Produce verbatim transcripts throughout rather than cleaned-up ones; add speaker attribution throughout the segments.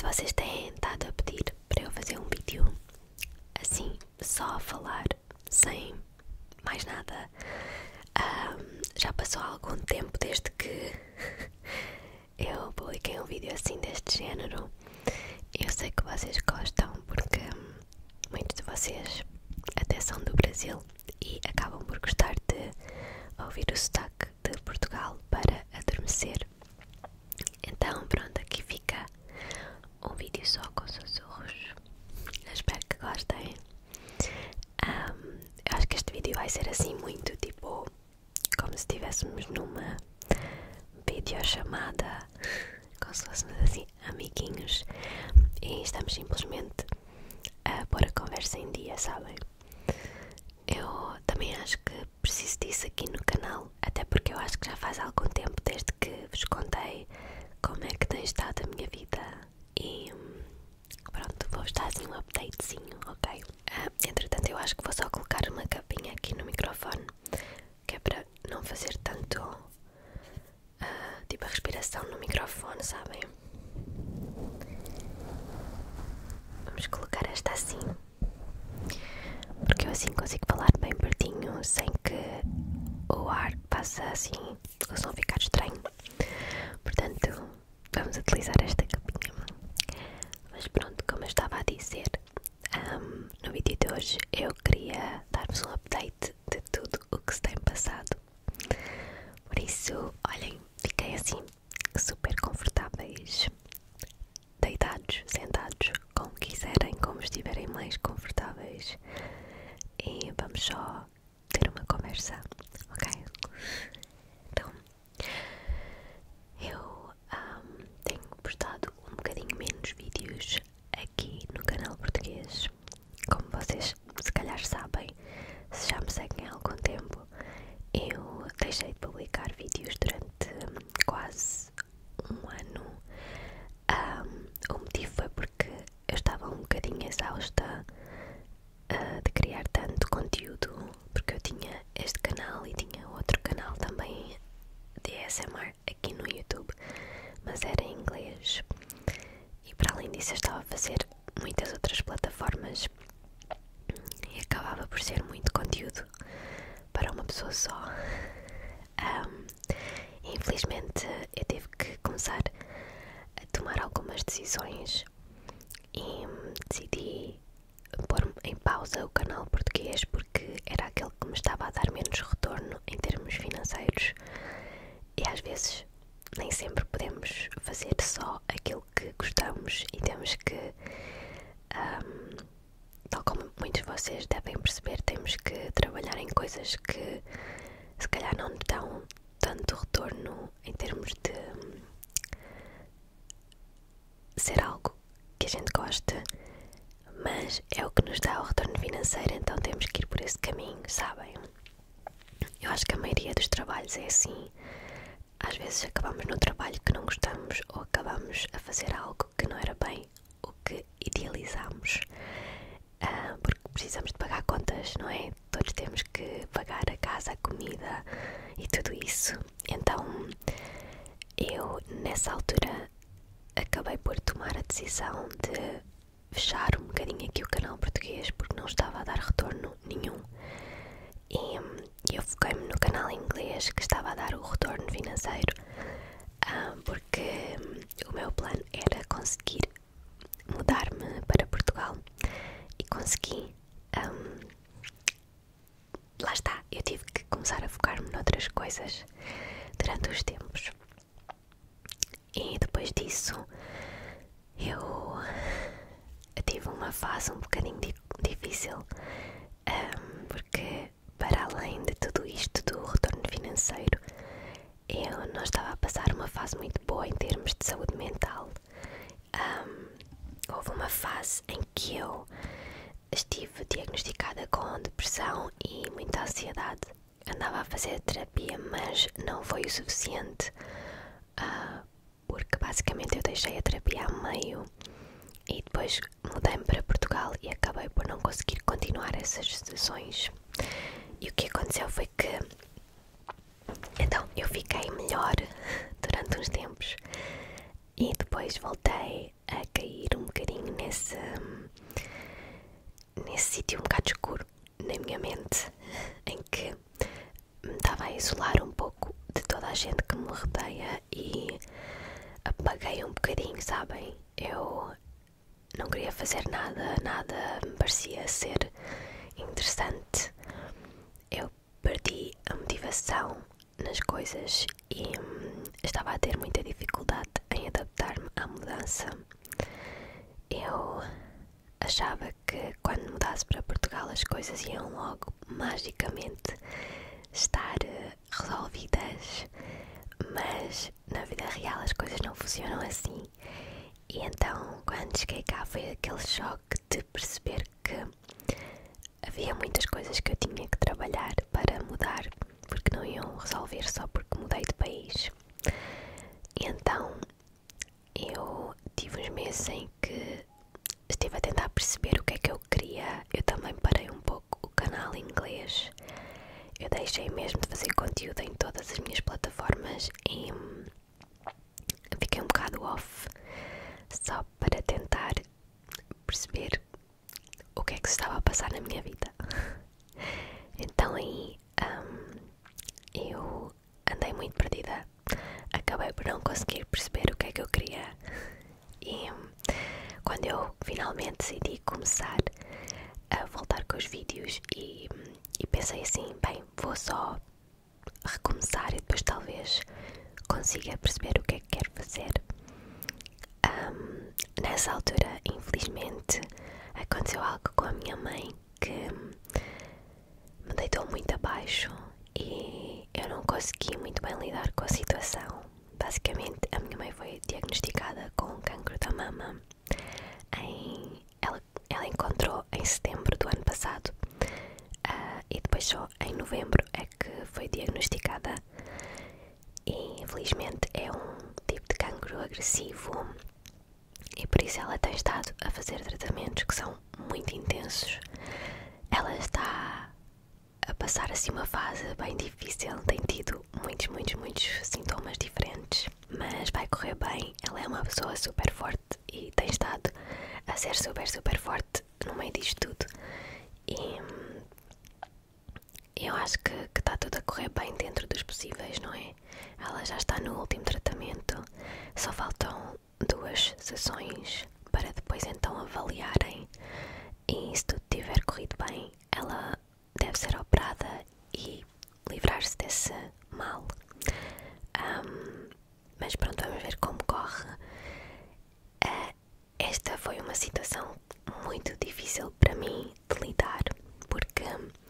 Speaker 1: vocês têm estado a pedir para eu fazer um vídeo assim, só a falar, sem mais nada. Um, já passou algum tempo desde que eu publiquei um vídeo assim deste género. Eu sei que vocês gostam porque muitos de vocês até são do Brasil e acabam por gostar de ouvir o sotaque de Portugal para adormecer. Então pronto, aqui fica um vídeo só com sussurros. Espero que gostem. Um, eu acho que este vídeo vai ser assim muito tipo como se estivéssemos numa videochamada, como se fôssemos assim amiguinhos e estamos simplesmente a pôr a conversa em dia, sabem? Eu também acho que preciso disso aqui no canal, até porque eu acho que já faz algum tempo desde que vos contei como é que tem estado a minha vida e pronto, vou estar assim um updatezinho, ok? Uh, entretanto eu acho que vou só colocar uma capinha aqui no microfone, que é para não fazer tanto uh, tipo a respiração no microfone, sabem? Vamos colocar esta assim, porque eu assim consigo falar bem pertinho sem que o ar faça assim, o som ficar estranho. Portanto, vamos utilizar esta capinha. Mas pronto, como eu estava a dizer, um, no vídeo de hoje eu queria dar-vos um update de tudo o que se tem passado. Por isso, olhem, fiquem assim super confortáveis, deitados, sentados, como quiserem, como estiverem mais confortáveis, e vamos só ter uma conversa, ok? Então, eu um, tenho postado um bocadinho menos vídeos aqui no canal português. Como vocês se calhar sabem, se já me seguem há algum tempo, eu deixei de publicar vídeos durante um, quase um ano. Um, o motivo foi porque eu estava um bocadinho exausta uh, de criar tanto conteúdo, porque eu tinha este canal e tinha outro canal também de A S M R aqui no YouTube, mas era em inglês, e para além disso eu estava a fazer muitas outras plataformas e acabava por ser muito conteúdo para uma pessoa só. Um, infelizmente eu tive que começar a tomar algumas decisões e decidi pôr em pausa o canal português porque era aquele que me estava a dar menos retorno em termos financeiros, e às vezes nem sempre podemos fazer só aquilo que gostamos e temos que, um, tal como muitos de vocês devem perceber, temos que trabalhar em coisas que se calhar não dão tanto retorno em termos de um, ser algo que a gente gosta, mas é o que nos dá o retorno financeiro, então temos que ir por esse caminho, sabem? Eu acho que a maioria dos trabalhos é assim. Às vezes acabamos no trabalho que não gostamos ou acabamos a fazer algo que não era bem o que idealizamos, uh, porque precisamos de pagar contas, não é? Todos temos que pagar a casa, a comida e tudo isso. Então eu nessa altura acabei por tomar a decisão de fechar um bocadinho aqui o canal português porque não estava a dar retorno nenhum, e hum, eu foquei-me no canal em inglês que estava a dar o retorno financeiro, uh, porque hum, o meu plano era conseguir mudar-me para Portugal e consegui. Um, lá está, eu tive que começar a focar-me noutras coisas durante os tempos, e depois disso eu tive uma fase um bocadinho difícil, um, porque para além de tudo isto do retorno financeiro, eu não estava a passar uma fase muito boa em termos de saúde mental. Um, houve uma fase em que eu estive diagnosticada com depressão e muita ansiedade. Andava a fazer terapia, mas não foi o suficiente, uh, porque basicamente eu deixei a terapia a meio e depois mudei-me para Portugal e acabei por não conseguir continuar essas sessões. E o que aconteceu foi que então eu fiquei melhor durante uns tempos e depois voltei a cair isolar um pouco de toda a gente que me rodeia e apaguei um bocadinho, sabem? Eu não queria fazer nada, nada me parecia ser interessante. Eu perdi a motivação nas coisas e hum, estava a ter muita dificuldade em adaptar-me à mudança. Eu achava que quando mudasse para Portugal as coisas iam logo magicamente estar resolvidas, mas na vida real as coisas não funcionam assim. E então, quando cheguei cá, foi aquele choque de perceber que havia muitas coisas que eu tinha que trabalhar para mudar, porque não iam resolver só porque mudei de país. E então, eu tive uns meses em que estive a tentar perceber o que é que eu queria. Eu também parei um pouco o canal em inglês. Eu deixei mesmo de fazer conteúdo em todas as minhas plataformas e fiquei um bocado off, só para tentar perceber o que é que se estava a passar na minha vida. Então aí um, eu andei muito perdida. Acabei por não conseguir perceber o que é que eu queria. E quando eu finalmente decidi começar a voltar com os vídeos e, e pensei assim, bem, vou só recomeçar e depois talvez consiga perceber o que é que quero fazer. Um, nessa altura, infelizmente, aconteceu algo com a minha mãe que me deitou muito abaixo e eu não consegui muito bem lidar com a situação. Basicamente, a minha mãe foi diagnosticada com cancro da mama. Em, ela, ela encontrou em setembro do ano passado uh, e depois só em novembro é que foi diagnosticada. E infelizmente é um tipo de cancro agressivo e por isso ela tem estado a fazer tratamentos que são muito intensos. Ela está a passar assim uma fase bem difícil, tem tido muitos, muitos, muitos sintomas diferentes, mas vai correr bem. Ela é uma pessoa super forte e tem estado a ser super, super forte no meio disto tudo. E eu acho que está tudo a correr bem dentro dos possíveis, não é? Ela já está no último tratamento, só faltam duas sessões para depois então avaliarem e se tudo tiver corrido bem, ela deve ser operada e livrar-se desse mal. Um, mas pronto, vamos ver como corre. Uh, esta foi uma situação muito difícil para mim de lidar, porque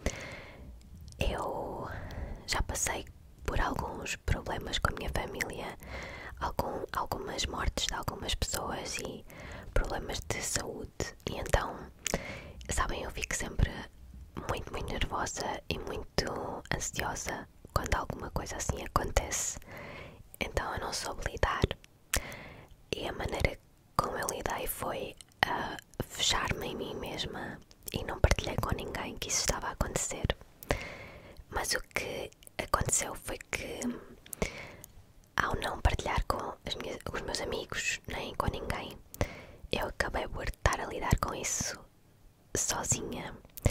Speaker 1: eu já passei por alguns problemas com a minha família, algum, algumas mortes de algumas pessoas e problemas de saúde, e então, sabem, eu fico sempre muito, muito nervosa e muito ansiosa quando alguma coisa assim acontece. Então eu não soube lidar e a maneira como eu lidei foi a fechar-me em mim mesma e não partilhei com ninguém que isso estava a acontecer. Mas o que aconteceu foi que, ao não partilhar com as minhas, os meus amigos nem com ninguém, eu acabei por estar a lidar com isso sozinha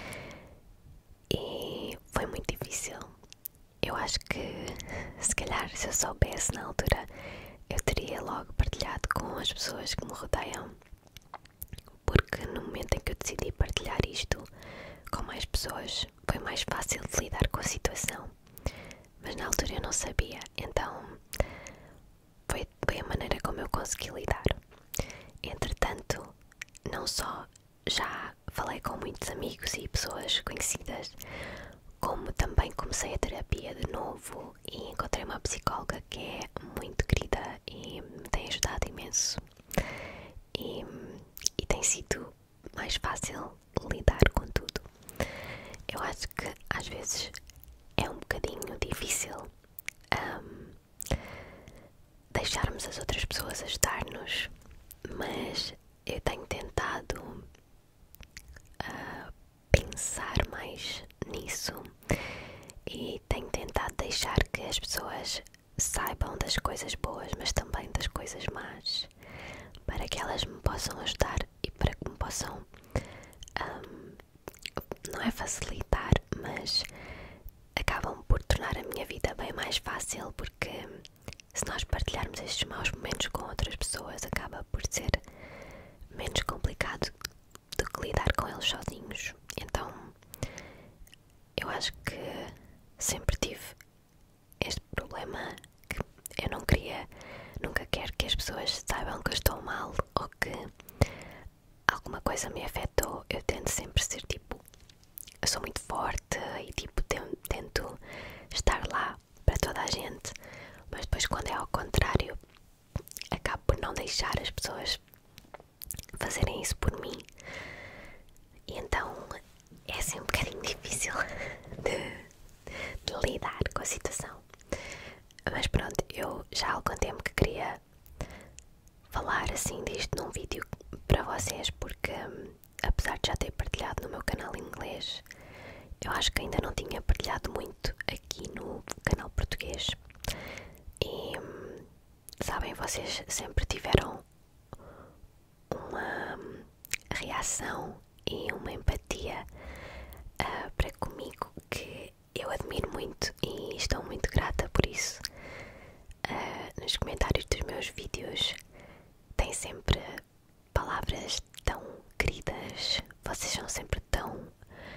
Speaker 1: e foi muito difícil. Eu acho que, se calhar, se eu soubesse na altura, eu teria logo partilhado com as pessoas que me rodeiam, porque no momento em que eu decidi partilhar isto com mais pessoas, foi mais fácil de lidar com a situação. Mas na altura eu não sabia, então foi, foi a maneira como eu consegui lidar. Entretanto, não só já falei com muitos amigos e pessoas conhecidas, como também comecei a terapia de novo e encontrei uma psicóloga que é muito querida e me tem ajudado imenso. E, e tem sido mais fácil lidar com tudo. Eu acho que às vezes é um bocadinho difícil um, deixarmos as outras pessoas ajudar-nos, mas eu tenho tentado uh, pensar mais nisso e tenho tentado deixar que as pessoas saibam das coisas boas, mas também das coisas más, para que elas me possam ajudar e para que me possam um, não é facilitar, mas acabam por tornar a minha vida bem mais fácil, porque se nós partilharmos estes maus momentos com outras pessoas, acaba por ser menos complicado do que lidar com eles sozinhos. Então, eu acho que sempre tive este problema que eu não queria, nunca quero que as pessoas saibam que eu estou mal ou que alguma coisa me afetou. Eu tento sempre ser tipo, eu sou muito forte e tipo tento estar lá para toda a gente, mas depois quando é ao contrário acabo por não deixar as pessoas fazerem isso por mim, e então é assim um bocadinho difícil de, de lidar com a situação. Mas pronto, eu já há algum tempo que queria falar assim disto num vídeo para vocês, porque apesar de já ter partilhado no meu canal em inglês, eu acho que ainda não tinha partilhado muito aqui no canal português. E sabem, vocês sempre tiveram uma reação e uma empatia uh, para comigo que eu admiro muito e estou muito grata por isso. Uh, nos comentários dos meus vídeos tem sempre palavras tão queridas, vocês são sempre tão,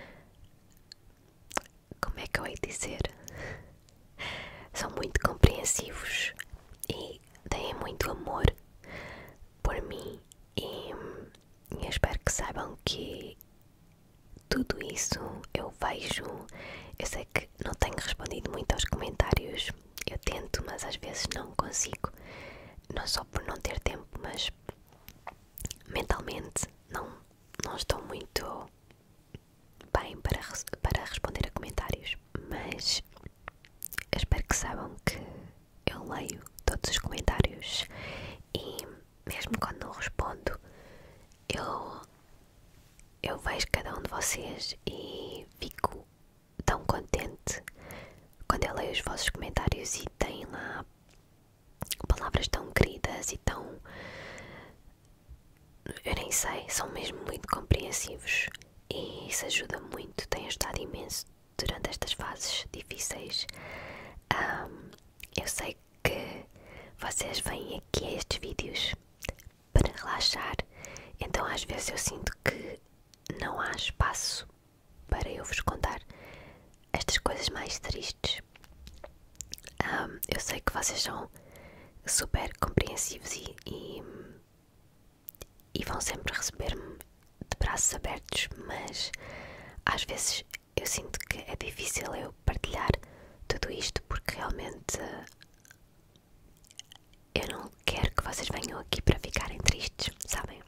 Speaker 1: como é que eu hei de dizer, são muito compreensivos e têm muito amor por mim, e eu espero que saibam que tudo isso eu vejo. Eu sei que não tenho respondido muito aos comentários, eu tento, mas às vezes não consigo, não só por não ter tempo, mas mentalmente não, não estou muito bem para, para responder a comentários, mas eu espero que saibam que eu leio todos os comentários e mesmo quando não respondo, eu, eu vejo cada um de vocês e fico tão contente quando eu leio os vossos comentários e tem lá palavras tão queridas e tão, eu nem sei, são mesmo muito compreensivos, e isso ajuda muito, tem ajudado imenso durante estas fases difíceis. Um, eu sei que vocês vêm aqui a estes vídeos para relaxar, então às vezes eu sinto que não há espaço para eu vos contar estas coisas mais tristes. Um, eu sei que vocês são super compreensivos e, e, e vão sempre receber-me de braços abertos, mas às vezes eu sinto que é difícil eu partilhar tudo isto, porque realmente eu não quero que vocês venham aqui para ficarem tristes, sabem?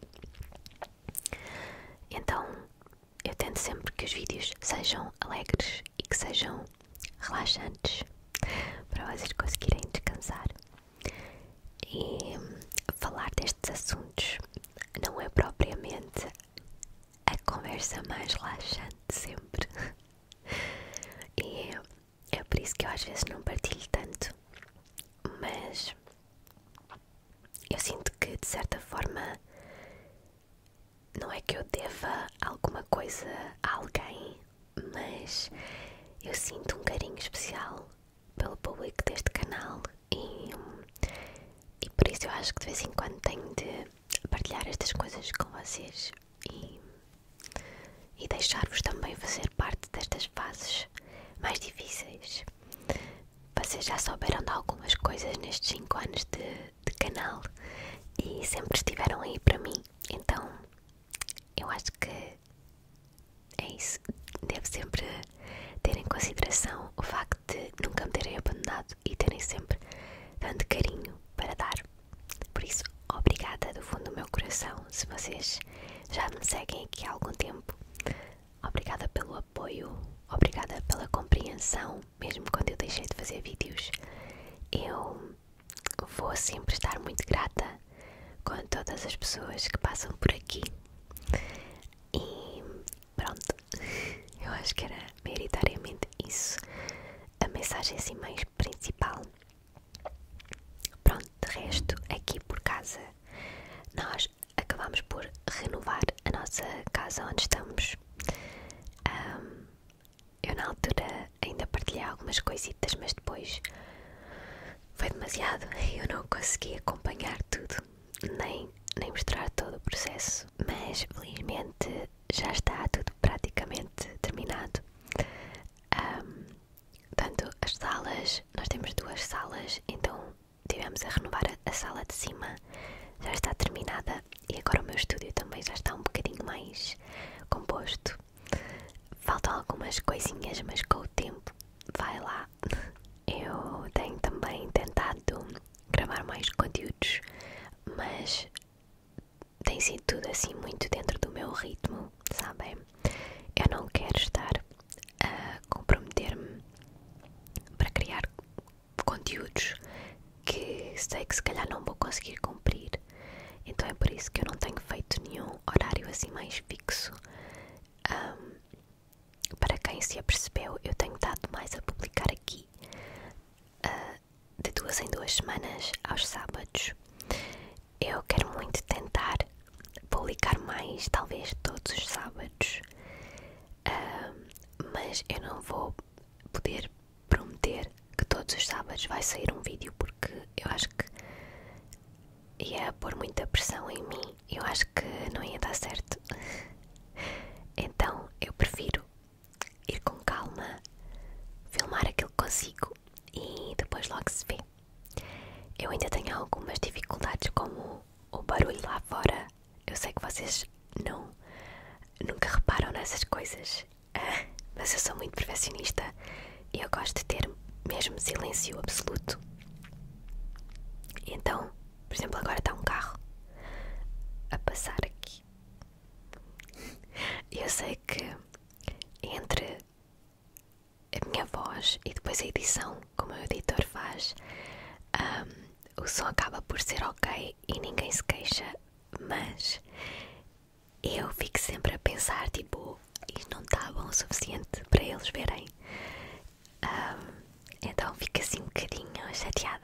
Speaker 1: Então eu tento sempre que os vídeos sejam alegres e que sejam relaxantes para vocês conseguirem descansar. E falar destes assuntos não é propriamente a conversa mais relaxante sempre. E é por isso que eu às vezes não partilho tanto, mas eu sinto que de certa forma não é que eu deva alguma coisa a alguém, mas eu sinto um carinho especial pelo público deste canal e, e por isso eu acho que de vez em quando tenho de partilhar estas coisas com vocês e, e deixar-vos também fazer parte destas fases mais difíceis. Vocês já souberam de algumas coisas nestes cinco anos de, de canal e sempre estiveram aí para mim, então eu acho que é isso. Devo sempre ter em consideração o facto de nunca me terem abandonado e terem sempre tanto carinho para dar. Por isso, obrigada do fundo do meu coração. Se vocês já me seguem aqui há algum tempo, obrigada pelo apoio, obrigada pela compreensão, mesmo quando eu deixei de fazer vídeos. Eu vou sempre estar muito grata com todas as pessoas que passam por aqui. E pronto, eu acho que era maioritariamente isso, a mensagem assim mais principal. Pronto, de resto, aqui por casa, nós acabamos por renovar a nossa casa onde estamos. Um, eu na altura ainda partilhei algumas algumas coisitas, mas depois foi demasiado e eu não consegui acompanhar tudo, nem, nem mostrar todo o processo. Mas felizmente já está tudo praticamente terminado. Um, tanto as salas, nós temos duas salas, então tivemos a renovar a, a sala de cima, já está terminada, e agora o meu estúdio também já está um bocadinho mais composto. Faltam algumas coisinhas, mas com o tempo vai lá. Eu tenho também tentado gravar mais conteúdos, mas tem sido tudo assim muito dentro do meu ritmo, sabem? Eu não quero estar a comprometer-me para criar conteúdos que sei que se calhar não vou conseguir cumprir. Então é por isso que eu não tenho feito nenhum horário assim mais fixo. Um, para quem se apercebeu, eu tenho estado mais a publicar aqui uh, de duas em duas semanas aos sábados. Eu quero muito tentar publicar mais, talvez todos os sábados, uh, mas eu não vou poder prometer que todos os sábados vai sair um vídeo, porque eu acho que ia pôr muita pressão em mim e eu acho que não ia dar certo. Então eu prefiro ir com calma, filmar aquilo que consigo e depois logo se vê. Eu ainda tenho algumas dificuldades, como o barulho lá fora. Eu sei que vocês não, nunca reparam nessas coisas, mas eu sou muito perfeccionista e eu gosto de ter mesmo silêncio absoluto. Então, por exemplo, agora está um carro a passar aqui. E eu sei que entre a minha voz e depois a edição, como o editor faz, um, o som acaba por ser ok e ninguém se queixa, mas eu fico sempre a pensar, tipo, isto não está bom o suficiente para eles verem. Um, então fico assim um bocadinho chateada,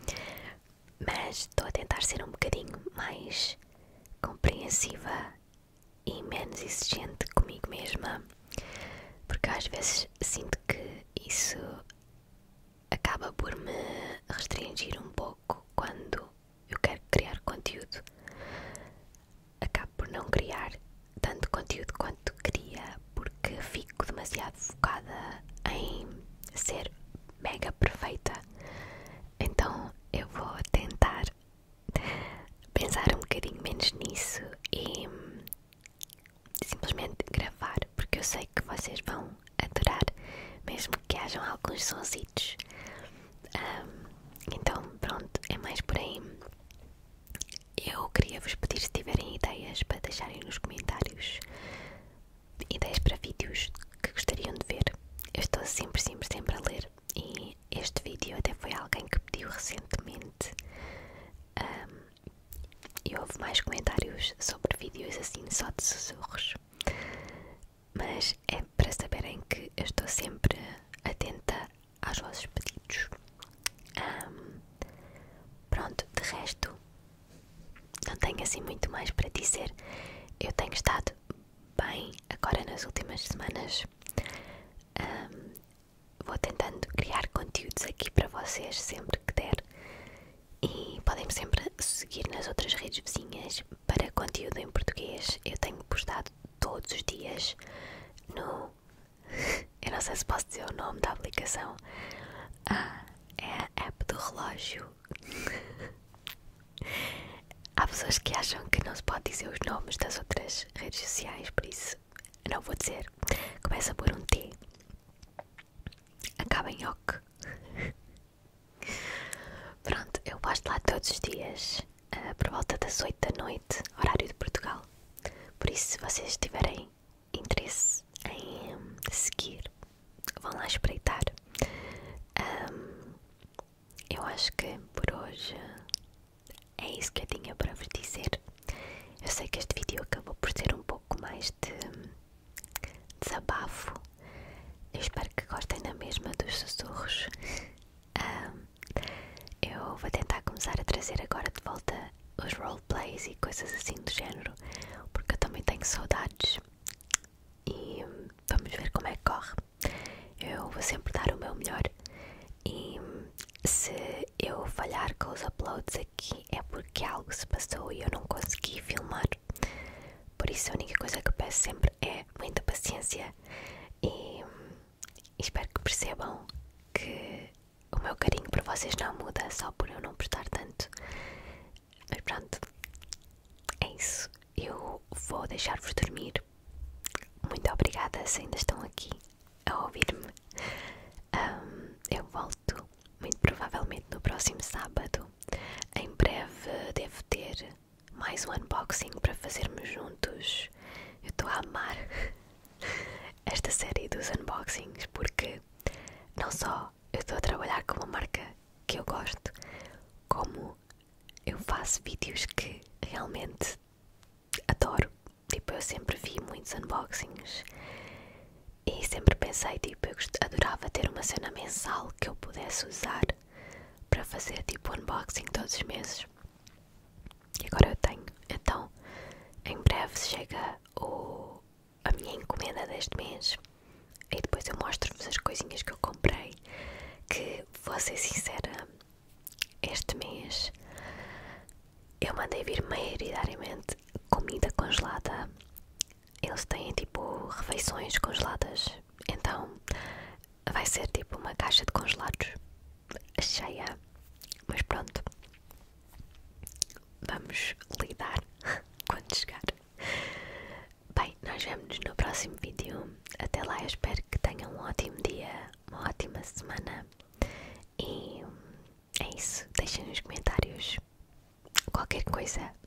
Speaker 1: mas estou a tentar ser um bocadinho mais compreensiva e menos exigente comigo mesma, porque às vezes sinto que isso acaba por me restringir um pouco quando eu quero criar conteúdo. Acabo por não criar tanto conteúdo quanto queria, porque fico demasiado focada em ser mega perfeita. Então eu vou tentar pensar um bocadinho menos nisso e simplesmente gravar, porque eu sei que vocês vão adorar, mesmo que hajam alguns sonsitos. Um, então pronto, é mais por aí. Eu queria vos pedir, se tiverem ideias, para deixarem nos comentários ideias para vídeos que gostariam de ver. Eu estou sempre, sempre, sempre a ler, e este vídeo até foi alguém que pediu recentemente. Um, e houve mais comentários sobre vídeos assim só de sussurros, mas é para saberem que eu estou sempre atenta aos vossos pedidos. Um, pronto, de resto não tenho assim muito mais para dizer. Eu tenho estado bem agora nas últimas semanas. Um, vou tentando criar conteúdos aqui para vocês sempre que der, e podem sempre seguir nas outras redes vizinhas para conteúdo em português. Eu tenho postado todos os dias no... eu não sei se posso dizer o nome da aplicação. Ah, é a app do relógio. Há pessoas que acham que não se pode dizer os nomes das outras redes sociais, por isso eu não vou dizer. Começa por um T, acaba em OK. Pronto, eu posto lá todos os dias, uh, por volta das oito da noite, horário de Portugal. Por isso, se vocês tiverem interesse em um, seguir, vão lá espreitar. Um, eu acho que por hoje é isso que eu tinha para vos dizer. Eu sei que este vídeo acabou por ser um pouco mais de desabafo. Eu espero que gostem da mesma dos sussurros. Um, eu vou tentar começar a trazer agora de volta os roleplays e coisas assim do género, porque eu também tenho saudades, e vamos ver como é que corre. Eu vou sempre dar o meu melhor isso a única coisa que peço sempre é muita paciência e, e espero que percebam que o meu carinho por vocês não muda só por eu não postar tanto. Mas pronto, é isso. Eu vou deixar-vos dormir. Muito obrigada se ainda estão aqui a ouvir-me. Um, eu volto muito provavelmente no próximo sábado. Em breve devo ter mais um unboxing para fazermos juntos. Eu estou a amar esta série dos unboxings porque não só eu estou a trabalhar com uma marca que eu gosto, como eu faço vídeos que realmente adoro. Tipo, eu sempre vi muitos unboxings e sempre pensei, tipo, eu adorava ter uma cena mensal que eu pudesse usar para fazer tipo unboxing todos os meses. E agora eu tenho. Então, em breve chega o, a minha encomenda deste mês e depois eu mostro-vos as coisinhas que eu comprei. Que, vou ser sincera, este mês eu mandei vir maioritariamente comida congelada. Eles têm tipo refeições congeladas, então vai ser tipo uma caixa de congelados cheia. Mas pronto, vamos lidar quando chegar. Bem, nós vemos no próximo vídeo. Até lá, eu espero que tenham um ótimo dia, uma ótima semana. E é isso, deixem nos comentários qualquer coisa